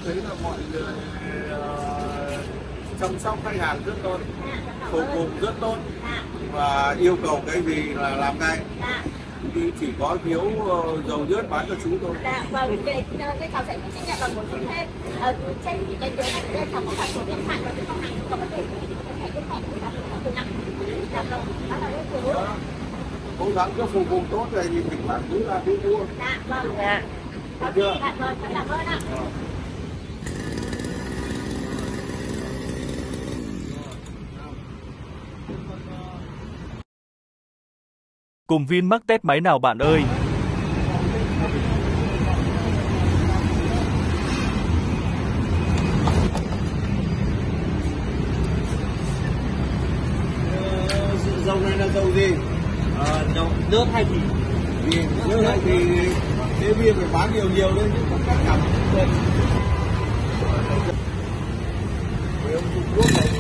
thấy là mọi người chăm sóc khách hàng rất tốt, phục vụ rất tốt và yêu cầu cái gì là làm ngay. Chỉ có thiếu dầu nhớt bán cho chú thôi. Dạ, vâng, cái cháu sẽ chấp nhận bằng một chút thêm. Trên cái tuyến này đây cháu có cả số điện thoại và cái con hàng có thể thẻ điện thoại của cháu từ 5. Dạ vâng, đó là cái chú. Cố gắng cho phục vụ tốt này thì mình bạn cứ là đi mua. Dạ vâng. Dạ. Chưa? Dạ vâng, cảm ơn ạ. Cùng Vinmart test máy nào bạn ơi? Dầu này là dầu gì? Dầu nước hay thì Nước hay thì thế viên phải bán nhiều nhiều lên chứ không cắt giảm được. Trung Quốc này